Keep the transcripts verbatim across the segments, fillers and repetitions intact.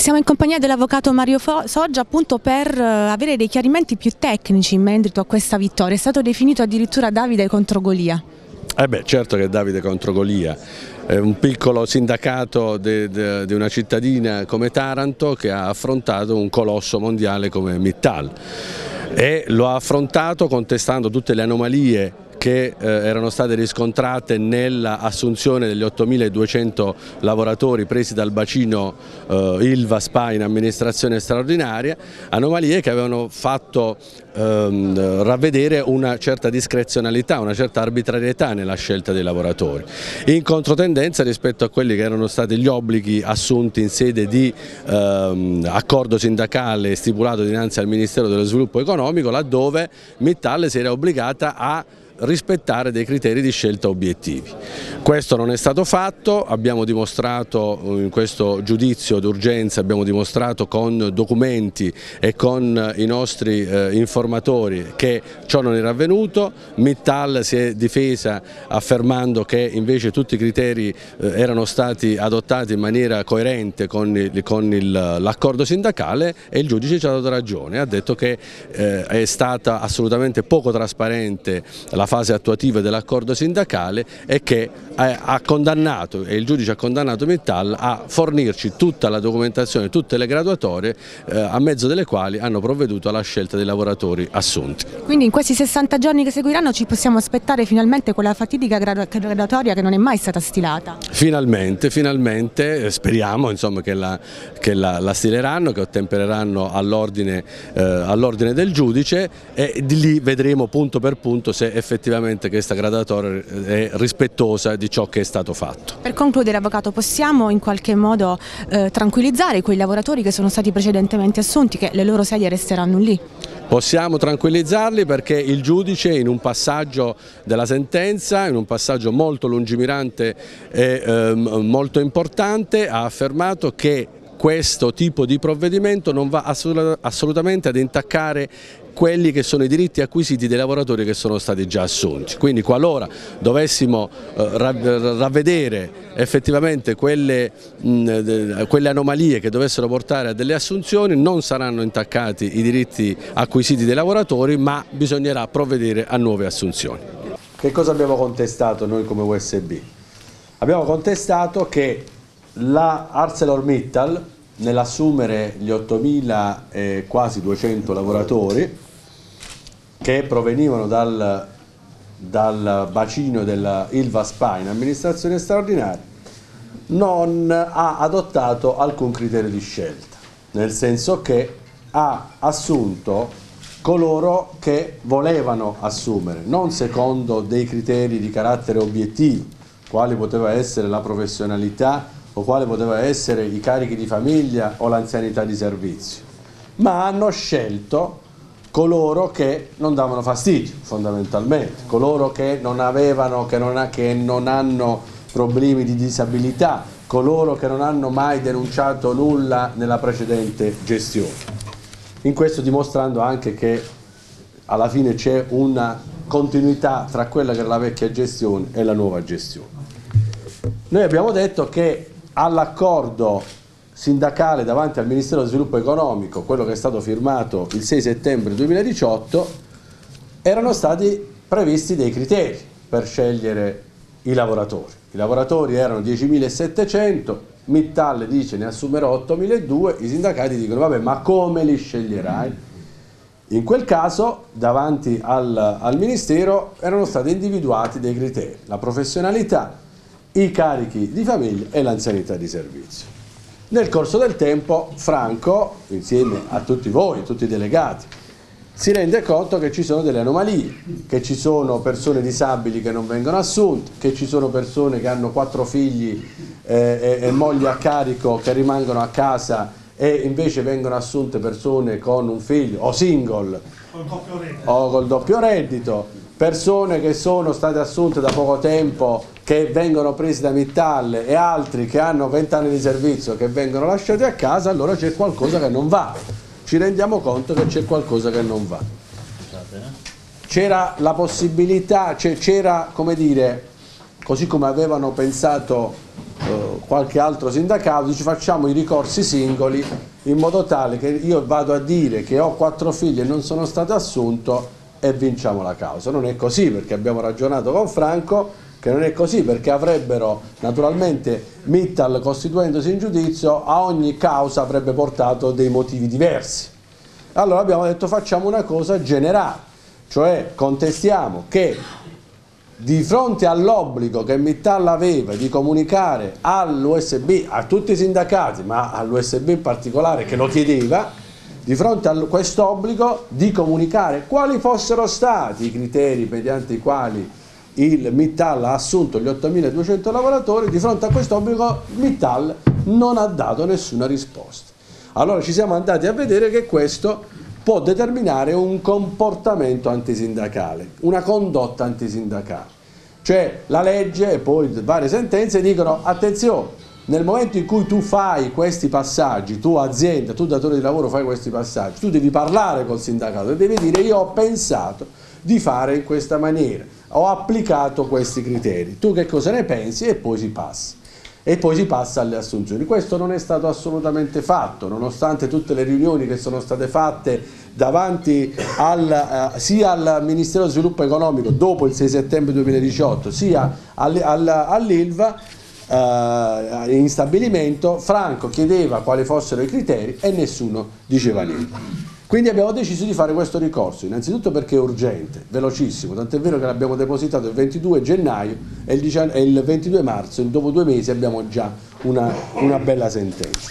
Siamo in compagnia dell'avvocato Mario Soggia appunto per avere dei chiarimenti più tecnici in merito a questa vittoria. È stato definito addirittura Davide contro Golia. Eh beh, certo che è Davide contro Golia, è un piccolo sindacato di una cittadina come Taranto che ha affrontato un colosso mondiale come Mittal e lo ha affrontato contestando tutte le anomalie che eh, erano state riscontrate nell'assunzione degli ottomiladuecento lavoratori presi dal bacino eh, Ilva Spa in amministrazione straordinaria, anomalie che avevano fatto ehm, ravvedere una certa discrezionalità, una certa arbitrarietà nella scelta dei lavoratori, in controtendenza rispetto a quelli che erano stati gli obblighi assunti in sede di ehm, accordo sindacale stipulato dinanzi al Ministero dello Sviluppo Economico, laddove Mittal si era obbligata a rispettare dei criteri di scelta obiettivi. Questo non è stato fatto, abbiamo dimostrato in questo giudizio d'urgenza, abbiamo dimostrato con documenti e con i nostri eh, informatori che ciò non era avvenuto. Mittal si è difesa affermando che invece tutti i criteri eh, erano stati adottati in maniera coerente con, il, con l'accordo sindacale e il giudice ci ha dato ragione, ha detto che eh, è stata assolutamente poco trasparente la fase attuativa dell'accordo sindacale e che ha condannato, e il giudice ha condannato Mittal a fornirci tutta la documentazione, tutte le graduatorie eh, a mezzo delle quali hanno provveduto alla scelta dei lavoratori assunti. Quindi in questi sessanta giorni che seguiranno ci possiamo aspettare finalmente quella fatidica graduatoria che non è mai stata stilata? Finalmente, finalmente, speriamo insomma, che, la, che la, la stileranno, che ottempereranno all'ordine eh, all'ordine del giudice e di lì vedremo punto per punto se effettivamente effettivamente questa graduatoria è rispettosa di ciò che è stato fatto. Per concludere, avvocato, possiamo in qualche modo eh, tranquillizzare quei lavoratori che sono stati precedentemente assunti, che le loro sedie resteranno lì? Possiamo tranquillizzarli perché il giudice in un passaggio della sentenza, in un passaggio molto lungimirante e eh, molto importante, ha affermato che questo tipo di provvedimento non va assolutamente ad intaccare quelli che sono i diritti acquisiti dei lavoratori che sono stati già assunti. Quindi qualora dovessimo eh, ravvedere effettivamente quelle, mh, quelle anomalie che dovessero portare a delle assunzioni, non saranno intaccati i diritti acquisiti dei lavoratori, ma bisognerà provvedere a nuove assunzioni. Che cosa abbiamo contestato noi come U S B? Abbiamo contestato che la ArcelorMittal, nell'assumere gli ottomila e quasi duecento lavoratori che provenivano dal, dal bacino della Ilva Spa in amministrazione straordinaria, non ha adottato alcun criterio di scelta, nel senso che ha assunto coloro che volevano assumere, non secondo dei criteri di carattere obiettivo, quali poteva essere la professionalità o quale poteva essere i carichi di famiglia o l'anzianità di servizio, ma hanno scelto coloro che non davano fastidio fondamentalmente, coloro che non avevano, che non, ha, che non hanno problemi di disabilità, coloro che non hanno mai denunciato nulla nella precedente gestione. In questo dimostrando anche che alla fine c'è una continuità tra quella che era la vecchia gestione e la nuova gestione. Noi abbiamo detto che all'accordo sindacale davanti al Ministero dello Sviluppo Economico, quello che è stato firmato il sei settembre duemiladiciotto, erano stati previsti dei criteri per scegliere i lavoratori. I lavoratori erano diecimilasettecento, Mittal dice ne assumerò ottomiladuecento, i sindacati dicono vabbè, ma come li sceglierai? In quel caso davanti al, al Ministero erano stati individuati dei criteri, la professionalità, i carichi di famiglia e l'anzianità di servizio. Nel corso del tempo Franco, insieme a tutti voi, tutti i delegati, si rende conto che ci sono delle anomalie, che ci sono persone disabili che non vengono assunte, che ci sono persone che hanno quattro figli eh, e, e mogli a carico che rimangono a casa e invece vengono assunte persone con un figlio o single o col doppio reddito, persone che sono state assunte da poco tempo che vengono presi da Mittal e altri che hanno venti anni di servizio che vengono lasciati a casa. Allora c'è qualcosa che non va, ci rendiamo conto che c'è qualcosa che non va. C'era la possibilità, c'era come dire, così come avevano pensato eh, qualche altro sindacato, ci facciamo i ricorsi singoli in modo tale che io vado a dire che ho quattro figli e non sono stato assunto e vinciamo la causa. Non è così, perché abbiamo ragionato con Franco che non è così, perché avrebbero naturalmente Mittal, costituendosi in giudizio, a ogni causa avrebbe portato dei motivi diversi. Allora abbiamo detto facciamo una cosa generale, cioè contestiamo che di fronte all'obbligo che Mittal aveva di comunicare all'U S B, a tutti i sindacati, ma all'U S B in particolare che lo chiedeva, di fronte a questo obbligo di comunicare quali fossero stati i criteri mediante i quali il Mittal ha assunto gli ottomiladuecento lavoratori, di fronte a questo obbligo Mittal non ha dato nessuna risposta. Allora ci siamo andati a vedere che questo può determinare un comportamento antisindacale, una condotta antisindacale. Cioè la legge e poi varie sentenze dicono attenzione, nel momento in cui tu fai questi passaggi, tu azienda, tu datore di lavoro fai questi passaggi, tu devi parlare col sindacato e devi dire io ho pensato di fare in questa maniera, ho applicato questi criteri, tu che cosa ne pensi? E poi si passa. E poi si passa alle assunzioni. Questo non è stato assolutamente fatto, nonostante tutte le riunioni che sono state fatte davanti al, eh, sia al Ministero dello Sviluppo Economico dopo il sei settembre duemiladiciotto, sia al, al, all'Ilva eh, in stabilimento. Franco chiedeva quali fossero i criteri e nessuno diceva niente. Quindi abbiamo deciso di fare questo ricorso, innanzitutto perché è urgente, velocissimo, tant'è vero che l'abbiamo depositato il ventidue gennaio e il ventidue marzo, dopo due mesi abbiamo già una, una bella sentenza.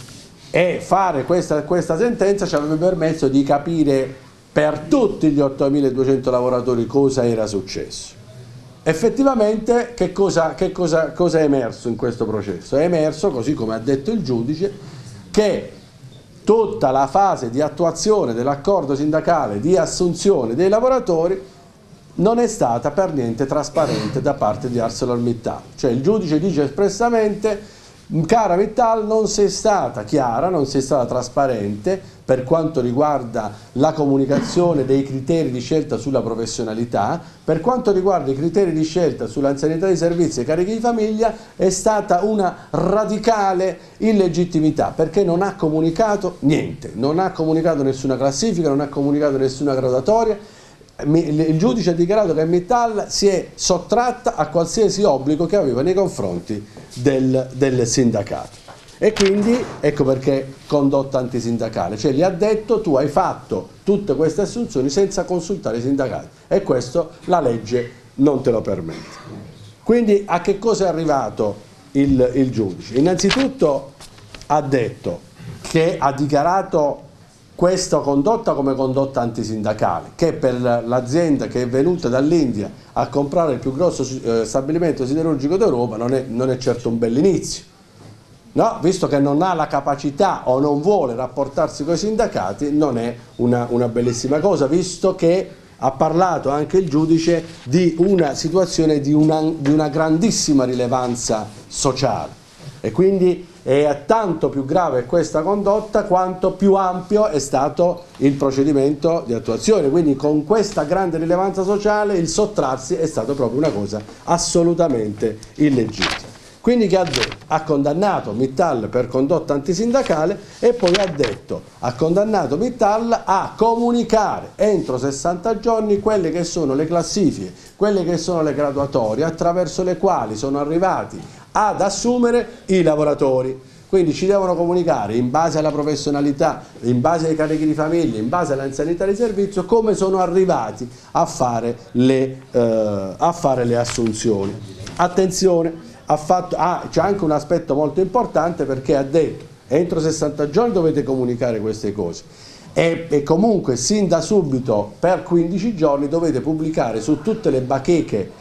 E fare questa, questa sentenza ci avrebbe permesso di capire per tutti gli ottomiladuecento lavoratori cosa era successo. Effettivamente che cosa, che cosa, cosa è emerso in questo processo? È emerso, così come ha detto il giudice, che tutta la fase di attuazione dell'accordo sindacale di assunzione dei lavoratori non è stata per niente trasparente da parte di ArcelorMittal. Cioè il giudice dice espressamente cara Mittal, non sei stata chiara, non sei stata trasparente per quanto riguarda la comunicazione dei criteri di scelta sulla professionalità, per quanto riguarda i criteri di scelta sull'anzianità di servizio e carichi di famiglia è stata una radicale illegittimità perché non ha comunicato niente, non ha comunicato nessuna classifica, non ha comunicato nessuna graduatoria. Il giudice ha dichiarato che Mittal si è sottratta a qualsiasi obbligo che aveva nei confronti del, del sindacato e quindi ecco perché condotta antisindacale, cioè gli ha detto tu hai fatto tutte queste assunzioni senza consultare i sindacati e questo la legge non te lo permette. Quindi a che cosa è arrivato il, il giudice? Innanzitutto ha detto che ha dichiarato questa condotta come condotta antisindacale, che per l'azienda che è venuta dall'India a comprare il più grosso eh, stabilimento siderurgico d'Europa non è, non è certo un bell'inizio, no? Visto che non ha la capacità o non vuole rapportarsi con i sindacati, non è una, una bellissima cosa, visto che ha parlato anche il giudice di una situazione di una, di una grandissima rilevanza sociale e quindi è tanto più grave questa condotta quanto più ampio è stato il procedimento di attuazione, quindi con questa grande rilevanza sociale il sottrarsi è stato proprio una cosa assolutamente illegittima. Quindi che ha detto? Ha condannato Mittal per condotta antisindacale e poi ha detto, ha condannato Mittal a comunicare entro sessanta giorni quelle che sono le classifiche, quelle che sono le graduatorie attraverso le quali sono arrivati ad assumere i lavoratori. Quindi ci devono comunicare in base alla professionalità, in base ai carichi di famiglia, in base all'anzianità di servizio, come sono arrivati a fare le, eh, a fare le assunzioni. Attenzione, ha fatto, ah, c'è anche un aspetto molto importante perché ha detto entro sessanta giorni dovete comunicare queste cose e, e comunque sin da subito per quindici giorni dovete pubblicare su tutte le bacheche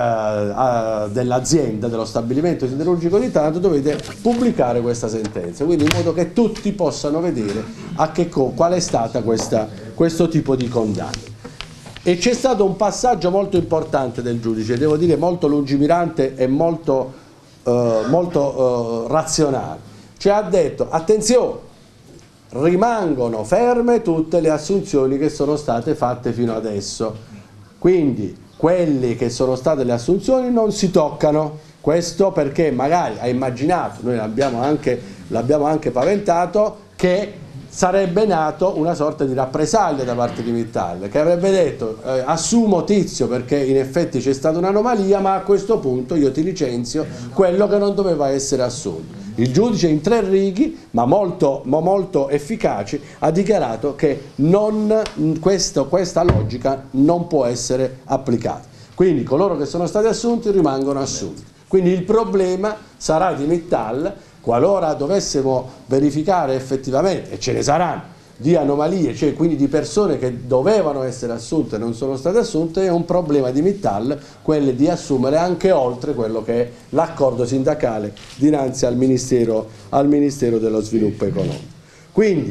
Uh, dell'azienda, dello stabilimento siderurgico di Taranto, dovete pubblicare questa sentenza, quindi in modo che tutti possano vedere a che qual è stata questa, questo tipo di condanna. E c'è stato un passaggio molto importante del giudice, devo dire molto lungimirante e molto, uh, molto uh, razionale, cioè ha detto attenzione, rimangono ferme tutte le assunzioni che sono state fatte fino adesso, quindi quelli che sono state le assunzioni non si toccano, Questo perché magari ha immaginato, noi l'abbiamo anche, l'abbiamo anche paventato, che sarebbe nato una sorta di rappresaglia da parte di Mittal, che avrebbe detto eh, assumo Tizio perché in effetti c'è stata un'anomalia, ma a questo punto io ti licenzio quello che non doveva essere assunto. Il giudice in tre righe, ma molto, ma molto efficaci, ha dichiarato che non, questo, questa logica non può essere applicata. Quindi coloro che sono stati assunti rimangono assunti. Quindi il problema sarà di Mittal, qualora dovessimo verificare effettivamente, e ce ne saranno, di anomalie, cioè quindi di persone che dovevano essere assunte e non sono state assunte, è un problema di Mittal, quello di assumere anche oltre quello che è l'accordo sindacale dinanzi al Ministero, al Ministero dello Sviluppo Economico. Quindi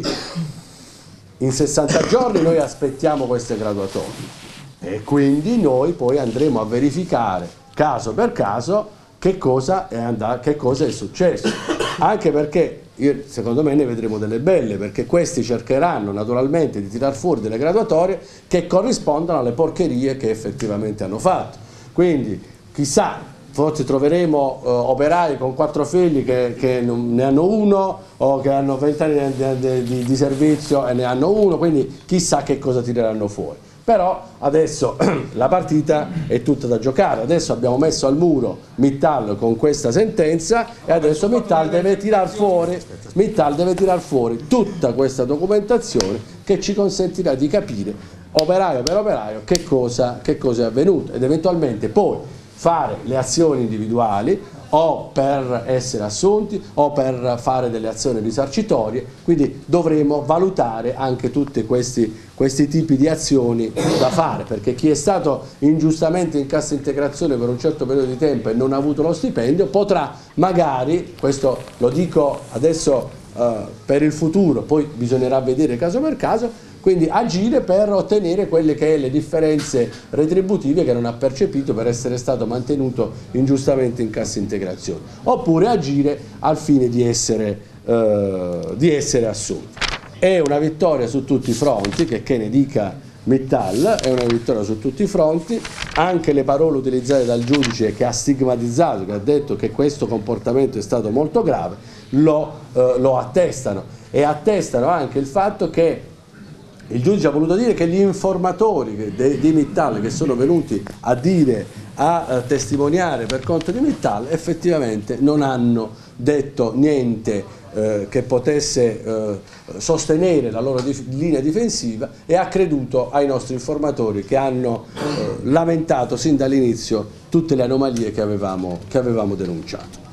in sessanta giorni noi aspettiamo queste graduatorie e quindi noi poi andremo a verificare caso per caso che cosa è, andato, che cosa è successo, anche perché io, secondo me ne vedremo delle belle, perché questi cercheranno naturalmente di tirar fuori delle graduatorie che corrispondano alle porcherie che effettivamente hanno fatto. Quindi chissà, forse troveremo eh, operai con quattro figli che, che non, ne hanno uno, o che hanno vent'anni di, di, di servizio e ne hanno uno, quindi chissà che cosa tireranno fuori. Però adesso la partita è tutta da giocare, adesso abbiamo messo al muro Mittal con questa sentenza e adesso Mittal deve tirar fuori, Mittal deve tirar fuori tutta questa documentazione che ci consentirà di capire operaio per operaio che cosa, che cosa è avvenuto ed eventualmente poi fare le azioni individuali o per essere assunti o per fare delle azioni risarcitorie, quindi dovremo valutare anche tutti questi, questi tipi di azioni da fare, perché chi è stato ingiustamente in cassa integrazione per un certo periodo di tempo e non ha avuto lo stipendio potrà magari, questo lo dico adesso eh, per il futuro, poi bisognerà vedere caso per caso, quindi agire per ottenere quelle che è le differenze retributive che non ha percepito per essere stato mantenuto ingiustamente in cassa integrazione, oppure agire al fine di essere, eh, di essere assunti. È una vittoria su tutti i fronti, che, che ne dica Mittal, è una vittoria su tutti i fronti, anche le parole utilizzate dal giudice che ha stigmatizzato, che ha detto che questo comportamento è stato molto grave, lo, eh, lo attestano e attestano anche il fatto che il giudice ha voluto dire che gli informatori di Mittal che sono venuti a dire, a testimoniare per conto di Mittal, effettivamente non hanno detto niente eh, che potesse eh, sostenere la loro dif- linea difensiva e ha creduto ai nostri informatori che hanno eh, lamentato sin dall'inizio tutte le anomalie che avevamo, che avevamo denunciato.